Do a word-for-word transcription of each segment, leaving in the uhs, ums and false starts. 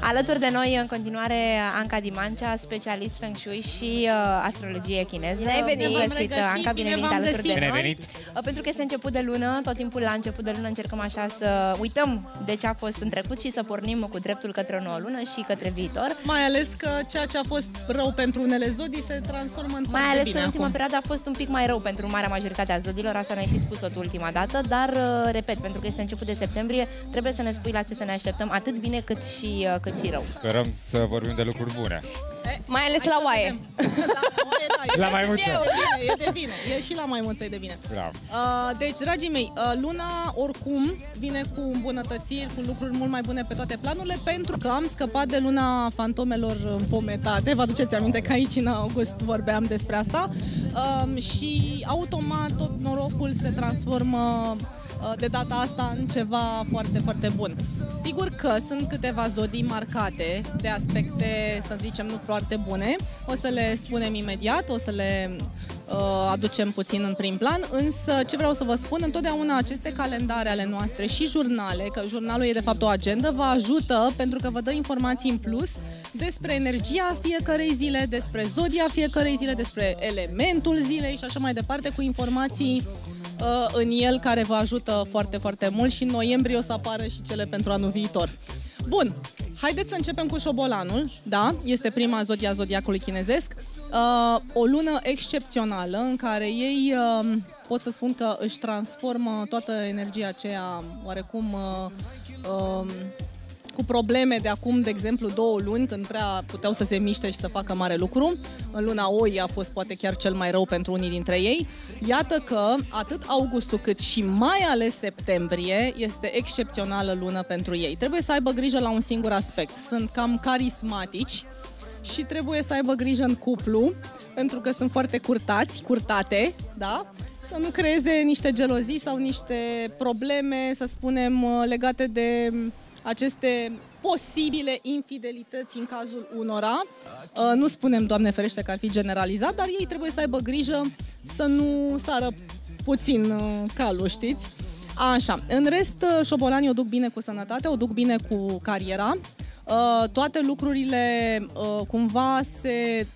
Alături de noi în continuare Anca Dimancea, specialist Feng Shui și uh, astrologie chineză. Bine ai venit! Bine găsit, Anca, bine venit alături de bine noi. venit. Uh, pentru că este început de lună, tot timpul la început de lună încercăm așa să uităm de ce a fost în trecut și să pornim cu dreptul către o nouă lună și către viitor. Mai ales că ceea ce a fost rău pentru unele zodii se transformă în Mai foarte ales bine că în ultima acum. perioadă a fost un pic mai rău pentru marea majoritate a zodiilor, asta ne-ai și spus-o tu ultima dată, dar, uh, repet, pentru că este început de septembrie, trebuie să ne spui la ce să ne așteptăm, atât bine cât și, uh, cât și rău. Sperăm să vorbim de lucruri bune. Mai ales la oaie. La maimuță. E de bine, e de bine. E și la maimuță e de bine. Da. Uh, deci, dragii mei, uh, luna oricum vine cu îmbunătățiri, cu lucruri mult mai bune pe toate planurile, pentru că am scăpat de luna fantomelor înfometate. Vă aduceți aminte că aici în august vorbeam despre asta. Uh, și automat tot norocul se transformă de data asta în ceva foarte, foarte bun. Sigur că sunt câteva zodii marcate de aspecte, să zicem, nu foarte bune. O să le spunem imediat, o să le uh, aducem puțin în prim plan, însă ce vreau să vă spun, întotdeauna aceste calendare ale noastre și jurnale, că jurnalul e de fapt o agendă, vă ajută pentru că vă dă informații în plus despre energia fiecărei zile, despre zodia fiecărei zile, despre elementul zilei și așa mai departe, cu informații în el care vă ajută foarte, foarte mult și în noiembrie o să apară și cele pentru anul viitor. Bun, haideți să începem cu șobolanul, da, este prima zodia zodiacului chinezesc, uh, o lună excepțională în care ei uh, pot să spun că își transformă toată energia aceea oarecum uh, uh, cu probleme de acum, de exemplu, două luni, când prea puteau să se miște și să facă mare lucru. În luna Oi a fost poate chiar cel mai rău pentru unii dintre ei. Iată că atât augustul cât și mai ales septembrie este excepțională lună pentru ei. Trebuie să aibă grijă la un singur aspect. Sunt cam carismatici și trebuie să aibă grijă în cuplu, pentru că sunt foarte curtați, curtate, da? Să nu creeze niște gelozii sau niște probleme, să spunem, legate de aceste posibile infidelități în cazul unora. Nu spunem, Doamne ferește, că ar fi generalizat, dar ei trebuie să aibă grijă să nu sară puțin calul, știți? Așa, în rest, șobolanii o duc bine cu sănătatea, o duc bine cu cariera. Toate lucrurile cumva se...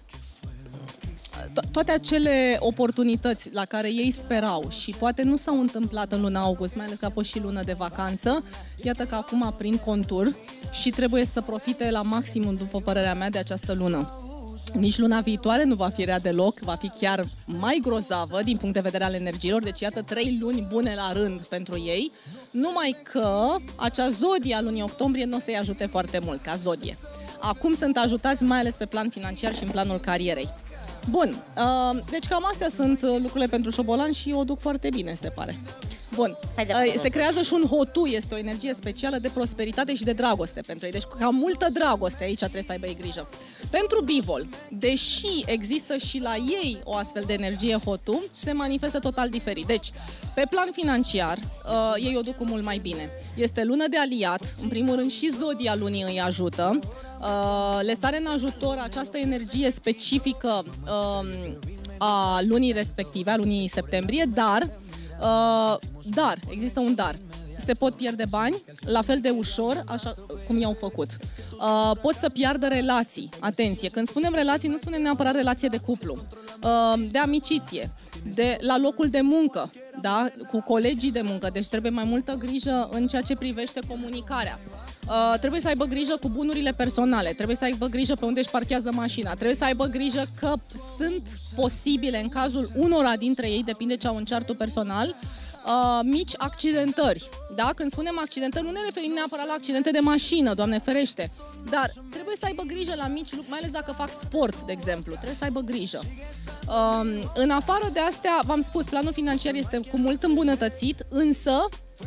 toate acele oportunități la care ei sperau și poate nu s-au întâmplat în luna august, mai ales că a fost și lună de vacanță, iată că acum prind contur și trebuie să profite la maximum, după părerea mea, de această lună. Nici luna viitoare nu va fi rea deloc, va fi chiar mai grozavă din punct de vedere al energiilor, deci iată trei luni bune la rând pentru ei, numai că acea zodie a lunii octombrie nu o să-i ajute foarte mult ca zodie. Acum sunt ajutați mai ales pe plan financiar și în planul carierei. Bun, uh, deci cam astea sunt lucrurile pentru șobolan și o duc foarte bine, se pare. Bun, uh, se creează și un hotu, este o energie specială de prosperitate și de dragoste pentru ei, deci cam multă dragoste aici trebuie să aibă ei grijă. Pentru bivol, deși există și la ei o astfel de energie hotu, se manifestă total diferit. Deci, pe plan financiar, uh, ei o duc cu mult mai bine. Este lună de aliat, în primul rând și zodia lunii îi ajută. Uh, le sare în ajutor această energie specifică uh, a lunii respective, a lunii septembrie, dar, uh, dar, există un dar. Se pot pierde bani, la fel de ușor, așa cum i-au făcut. Uh, pot să piardă relații. Atenție, când spunem relații, nu spunem neapărat relație de cuplu, uh, de amiciție, de la locul de muncă, da? Cu colegii de muncă, deci trebuie mai multă grijă în ceea ce privește comunicarea. Uh, trebuie să aibă grijă cu bunurile personale, trebuie să aibă grijă pe unde își parchează mașina, trebuie să aibă grijă că sunt posibile, în cazul unora dintre ei, depinde ce au în chartul personal, uh, mici accidentări. Da? Când spunem accidentări, nu ne referim neapărat la accidente de mașină, Doamne ferește, dar trebuie să aibă grijă la mici lucruri, mai ales dacă fac sport, de exemplu, trebuie să aibă grijă. Uh, în afară de astea, v-am spus, planul financiar este cu mult îmbunătățit, însă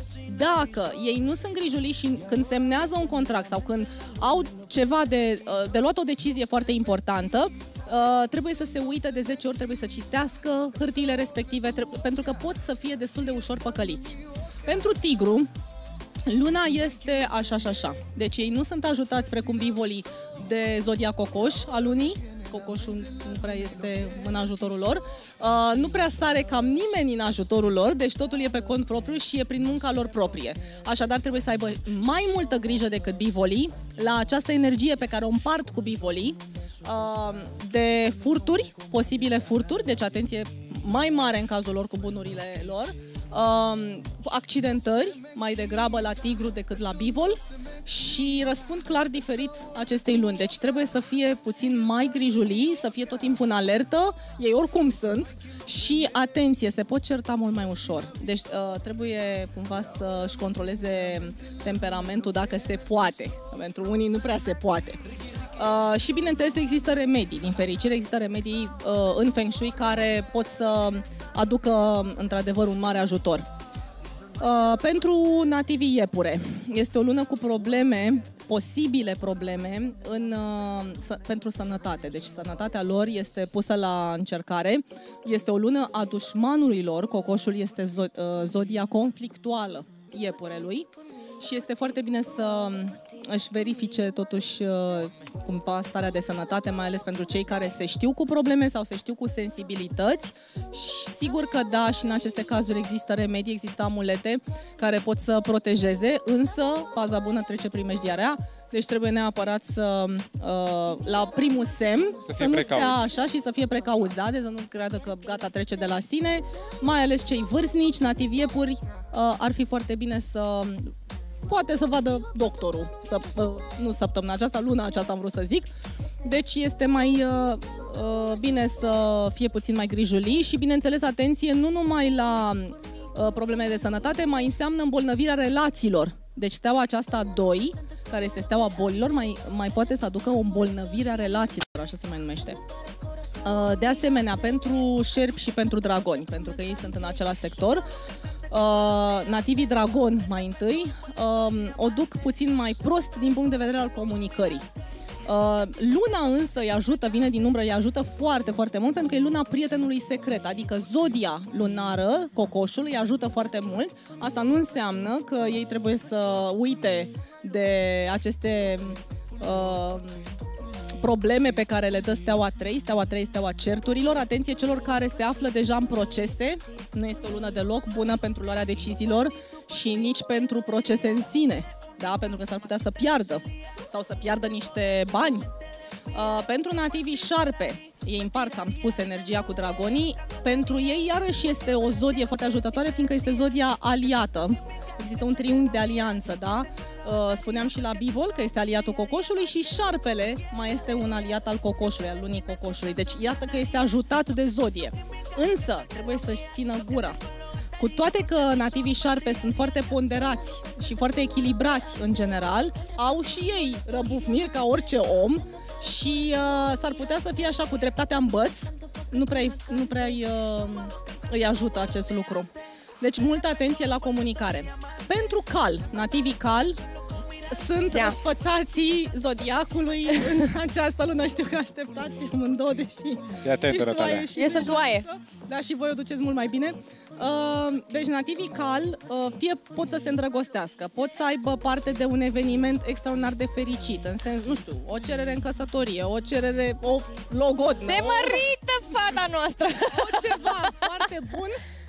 dacă ei nu sunt grijuliți și când semnează un contract sau când au ceva de, de luat o decizie foarte importantă, trebuie să se uite de zece ori, trebuie să citească hârtiile respective, pentru că pot să fie destul de ușor păcăliți. Pentru tigru, luna este așa și așa. Deci ei nu sunt ajutați precum bivolii de zodia cocoș a lunii, cocoșul nu prea este în ajutorul lor. Uh, nu prea sare cam nimeni în ajutorul lor, deci totul e pe cont propriu și e prin munca lor proprie. Așadar trebuie să aibă mai multă grijă decât bivolii la această energie pe care o împart cu bivolii, uh, de furturi, posibile furturi, deci atenție mai mare în cazul lor cu bunurile lor, uh, accidentări mai degrabă la tigru decât la bivol și răspund clar diferit acestei luni. Deci trebuie să fie puțin mai grijulii, să fie tot timpul în alertă, ei oricum sunt, și atenție, se pot certa mult mai ușor. Deci uh, trebuie cumva să-și controleze temperamentul dacă se poate. Pentru unii nu prea se poate. Uh, și bineînțeles există remedii, din fericire există remedii uh, în Feng Shui care pot să aducă într-adevăr un mare ajutor. Uh, pentru nativii iepure este o lună cu probleme, posibile probleme în, uh, să, pentru sănătate. Deci sănătatea lor este pusă la încercare. Este o lună a dușmanului lor, cocoșul este zo, uh, zodia conflictuală iepurelui. Și este foarte bine să își verifice totuși cumva starea de sănătate, mai ales pentru cei care se știu cu probleme sau se știu cu sensibilități. Și sigur că da, și în aceste cazuri există remedii, există amulete care pot să protejeze, însă faza bună trece primejdiarea. Deci trebuie neapărat să, la primul semn, să, să nu stea așa și să fie precauți, da? Deci să nu creadă că gata, trece de la sine, mai ales cei vârstnici, nativi iepuri, ar fi foarte bine să poate să vadă doctorul, să, nu săptămâna aceasta, luna aceasta am vrut să zic. Deci este mai uh, uh, bine să fie puțin mai grijulii și, bineînțeles, atenție nu numai la uh, probleme de sănătate, mai înseamnă îmbolnăvirea relațiilor. Deci steaua aceasta doi, care este steaua bolilor, mai, mai poate să aducă o îmbolnăvire a relațiilor, așa se mai numește. Uh, de asemenea, pentru șerpi și pentru dragoni, pentru că ei sunt în același sector, Uh, nativii dragon mai întâi uh, o duc puțin mai prost din punct de vedere al comunicării. Uh, luna însă îi ajută, vine din umbră, îi ajută foarte, foarte mult pentru că e luna prietenului secret, adică zodia lunară, cocoșul, îi ajută foarte mult. Asta nu înseamnă că ei trebuie să uite de aceste uh, probleme pe care le dă steaua trei, steaua trei, steaua certurilor. Atenție celor care se află deja în procese, nu este o lună deloc bună pentru luarea deciziilor și nici pentru procese în sine, da? Pentru că s-ar putea să piardă sau să piardă niște bani. Uh, pentru nativii șarpe, ei împart, am spus, energia cu dragonii, pentru ei iarăși este o zodie foarte ajutătoare, fiindcă este zodia aliată. Există un triunghi de alianță, da? Uh, spuneam și la bivol că este aliatul cocoșului și șarpele mai este un aliat al cocoșului, al lunii cocoșului. Deci iată că este ajutat de zodie. Însă trebuie să-și țină gura. Cu toate că nativii șarpe sunt foarte ponderați și foarte echilibrați în general, au și ei răbufniri ca orice om și uh, s-ar putea să fie așa cu dreptatea în băț. Nu prea, nu prea îi, uh, îi ajută acest lucru. Deci multă atenție la comunicare. Pentru cal, nativii cal sunt da. Răsfățații zodiacului în această lună. Știu că așteptați amândouă, deși e atentă, Natalia. E să toaie. Da, și voi o duceți mult mai bine. Deci nativii cal fie pot să se îndrăgostească, pot să aibă parte de un eveniment extraordinar de fericit, în sens, nu știu, o cerere în căsătorie, o cerere, o logodnă. De mărită fata noastră! O ceva foarte bun.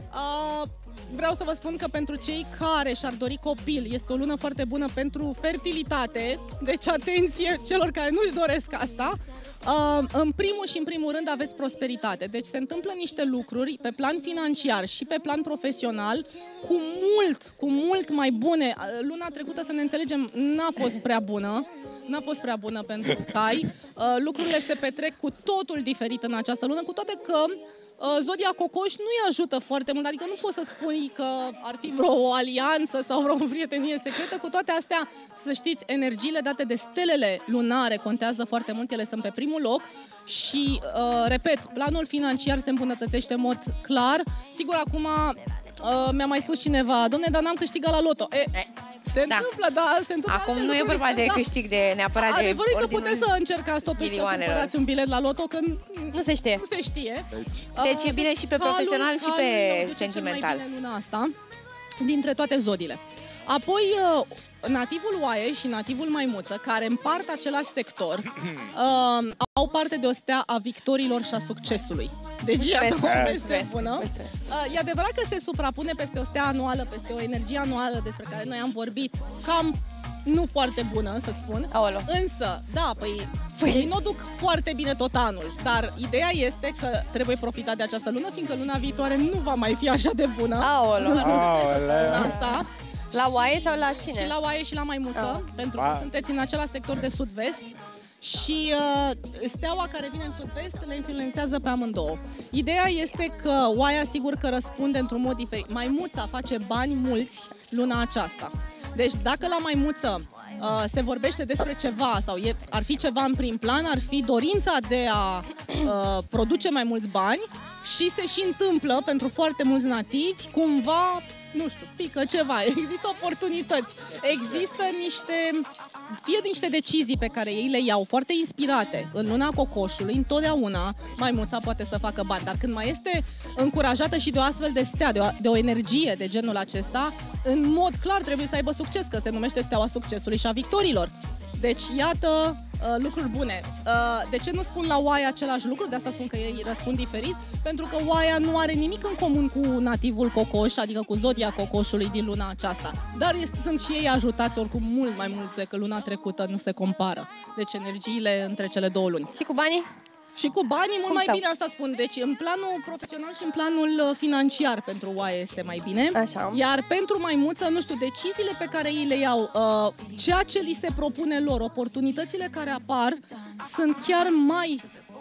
Vreau să vă spun că pentru cei care și-ar dori copil, este o lună foarte bună pentru fertilitate, deci atenție celor care nu-și doresc asta. Uh, în primul și în primul rând aveți prosperitate, deci se întâmplă niște lucruri pe plan financiar și pe plan profesional cu mult, cu mult mai bune. Luna trecută, să ne înțelegem, n-a fost prea bună. N-a fost prea bună pentru cai. Uh, lucrurile se petrec cu totul diferit în această lună, cu toate că zodia cocoș nu-i ajută foarte mult, adică nu poți să spui că ar fi vreo alianță sau vreo prietenie secretă. Cu toate astea, să știți, energiile date de stelele lunare contează foarte mult, ele sunt pe primul loc și, uh, repet, planul financiar se îmbunătățește în mod clar. Sigur, acum uh, mi-a mai spus cineva, domne, dar n-am câștigat la loto. E, se da. întâmplă, da, se întâmplă. Acum nu e vorba de câștig de neapărat de adevărul e că puteți să încercați totuși să cumpărați un bilet la loto, că nu se știe. Nu se știe. Deci, deci e bine și pe calul, profesional și pe sentimental. Cel mai bine luna asta dintre toate zodiile. Apoi, uh, nativul oaie și nativul maimuță, care împart același sector, uh, au parte de o stea a victoriilor și a succesului. Deci, iată o veste bună. Uh, e adevărat că se suprapune peste o stea anuală, peste o energie anuală despre care noi am vorbit, cam nu foarte bună, să spun. Aolo. Însă, da, păi, păi ei nu o duc foarte bine tot anul, dar ideea este că trebuie profitat de această lună, fiindcă luna viitoare nu va mai fi așa de bună. Aolo. Asta. La oaie sau la cine? Și la oaie și la maimuță, Ah. pentru că sunteți în același sector de sud-vest. Și uh, steaua care vine în sud-vest le influențează pe amândouă. Ideea este că oaia sigur că răspunde într-un mod diferit. Maimuța face bani mulți luna aceasta. Deci dacă la maimuță uh, se vorbește despre ceva sau e, ar fi ceva în prim plan, ar fi dorința de a uh, produce mai mulți bani și se și întâmplă pentru foarte mulți nativi, cumva, nu știu, pică ceva, există oportunități, există niște, fie niște decizii pe care ei le iau foarte inspirate. În luna cocoșului, întotdeauna maimuța poate să facă bani, dar când mai este încurajată și de o astfel de stea, de o, de o energie de genul acesta, în mod clar trebuie să aibă succes, că se numește steaua succesului și a victorilor. Deci, iată, uh, lucruri bune. Uh, de ce nu spun la oaia același lucru? De asta spun că ei răspund diferit. Pentru că oaia nu are nimic în comun cu nativul cocoș, adică cu zodia cocoșului din luna aceasta. Dar este, sunt și ei ajutați oricum mult mai mult decât luna trecută, nu se compară. Deci energiile între cele două luni. Și cu banii? Și cu banii mult Cum mai stau? bine, asta spun. Deci în planul profesional și în planul uh, financiar pentru oaie este mai bine. Așa. Iar pentru maimuță, nu știu, deciziile pe care ei le iau, uh, ceea ce li se propune lor, oportunitățile care apar, sunt chiar mai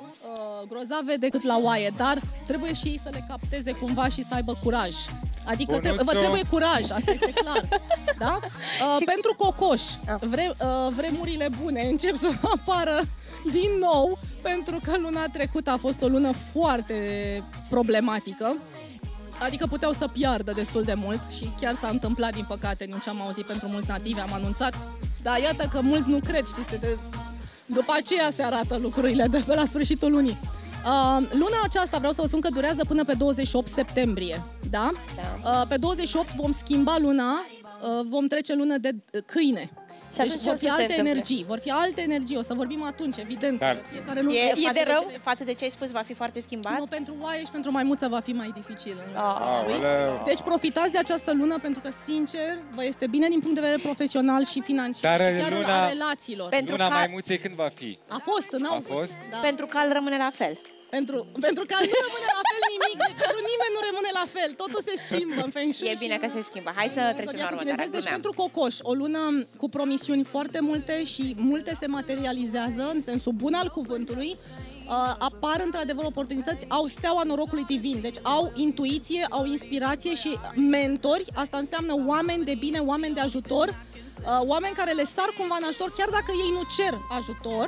uh, grozave decât la oaie, dar trebuie și ei să le capteze cumva și să aibă curaj. Adică trebuie, vă trebuie curaj, asta este clar. Da? Uh, pentru cocoș, vre, uh, vremurile bune încep să apară din nou, pentru că luna trecută a fost o lună foarte problematică. Adică puteau să piardă destul de mult și chiar s-a întâmplat, din păcate, din ce am auzit pentru mulți nativi, am anunțat. Dar iată că mulți nu cred, știți, de... după aceea se arată lucrurile de pe la sfârșitul lunii. Uh, luna aceasta vreau să vă spun că durează până pe douăzeci și opt septembrie, da? Da. Uh, pe douăzeci și opt vom schimba luna, uh, vom trece lună de câine. Și Deci atunci vor o fi să se alte întâmple? energii, vor fi alte energii, o să vorbim atunci, evident. Dar- Fiecare lună. E- e față de rău? ce- față de ce ai spus, va fi foarte schimbat? Nu, pentru oaie și pentru maimuță va fi mai dificil. în Ah. luna lui. Aoleu. Deci profitați de această lună pentru că, sincer, vă este bine din punct de vedere profesional și financiar, Dar și chiar luna- a relațiilor. Pentru Luna ca- maimuței când va fi? A fost în A august. fost? Da. Pentru că al rămâne la fel. Pentru, pentru că nu rămâne la fel nimic, pentru nimeni nu rămâne la fel, totul se schimbă în Feng Shui. E bine și- că se schimbă. Hai să trecem la Zodiacul următoarea. chinezesc. Deci Glumeam. pentru cocoș, o lună cu promisiuni foarte multe și multe se materializează în sensul bun al cuvântului. Uh, apar într-adevăr oportunități, au steaua norocului divin, deci au intuiție, au inspirație și mentori. Asta înseamnă oameni de bine, oameni de ajutor, uh, oameni care le sar cumva în ajutor, chiar dacă ei nu cer ajutor.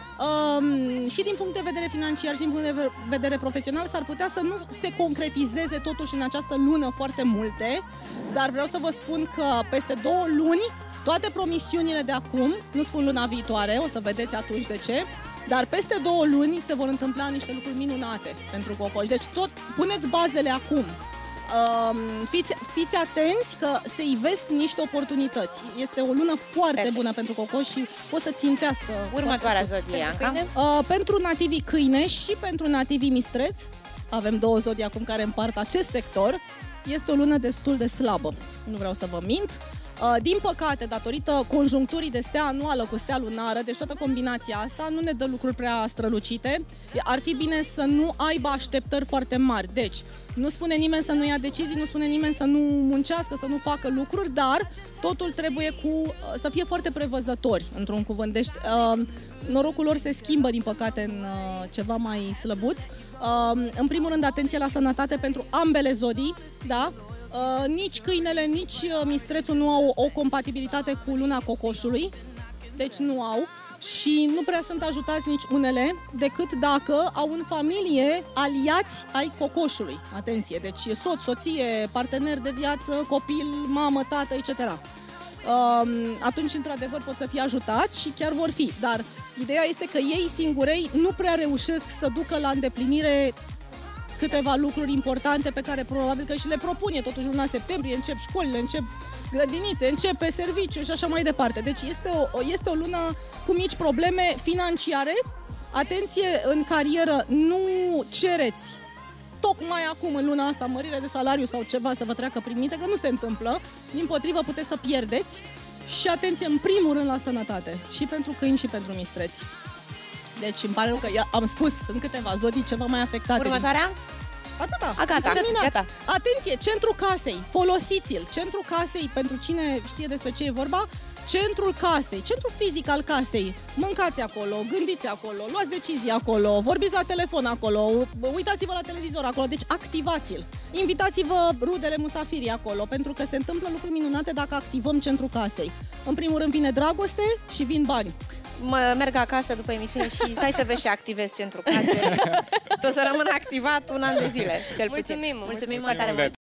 Um, și din punct de vedere financiar și din punct de vedere profesional s-ar putea să nu se concretizeze totuși în această lună foarte multe, dar vreau să vă spun că peste două luni toate promisiunile de acum, nu spun luna viitoare, o să vedeți atunci de ce, dar peste două luni se vor întâmpla niște lucruri minunate pentru cocoș. Deci tot puneți bazele acum. Um, fiți, fiți atenți că se ivesc niște oportunități. Este o lună foarte Perfect. bună pentru cocoș și o să țintească. Următoarea foarte sus. zodiacă. Uh, pentru nativii câine și pentru nativii mistreți, avem două zodii acum care împart acest sector, este o lună destul de slabă. Nu vreau să vă mint. Uh, din păcate, datorită conjuncturii de stea anuală cu stea lunară, deci toată combinația asta nu ne dă lucruri prea strălucite. Ar fi bine să nu aibă așteptări foarte mari. Deci, nu spune nimeni să nu ia decizii, nu spune nimeni să nu muncească, să nu facă lucruri, dar totul trebuie cu, să fie foarte prevăzători, într-un cuvânt. Deci, uh, norocul lor se schimbă, din păcate, în uh, ceva mai slăbuți. Uh, în primul rând, atenție la sănătate pentru ambele zodii, da? Uh, nici câinele, nici uh, mistrețul nu au o compatibilitate cu luna cocoșului, deci nu au. Și nu prea sunt ajutați nici unele, decât dacă au în familie aliați ai cocoșului. Atenție, deci soț, soție, partener de viață, copil, mamă, tată, et cetera. Um, atunci, într-adevăr, pot să fie ajutați și chiar vor fi. Dar ideea este că ei singurei nu prea reușesc să ducă la îndeplinire câteva lucruri importante pe care probabil că și le propune. Totuși, luna septembrie încep școlile, încep grădinițe, începe serviciu și așa mai departe. Deci este o, este o lună cu mici probleme financiare. Atenție, în carieră nu cereți tocmai acum, în luna asta, mărire de salariu sau ceva să vă treacă prin minte, că nu se întâmplă. Dimpotrivă, puteți să pierdeți. Și atenție, în primul rând, la sănătate. Și pentru câini și pentru mistreți. Deci îmi pare rău că am spus în câteva zodii ceva mai afectate. Următoarea? Atâta. A, gata, terminat. gata. Atenție, centrul casei, folosiți-l. Centrul casei, pentru cine știe despre ce e vorba, centrul casei, centrul fizic al casei. Mâncați acolo, gândiți acolo, luați decizii acolo, vorbiți la telefon acolo, uitați-vă la televizor acolo, deci activați-l. Invitați-vă rudele, musafirii acolo, pentru că se întâmplă lucruri minunate dacă activăm centrul casei. În primul rând vine dragoste și vin bani. Mă merg acasă după emisiune și stai să vezi și activez centrul casei. O să rămân activat un an de zile, cel puțin. Mulțumim, mulțumim, mulțumim. tare mult.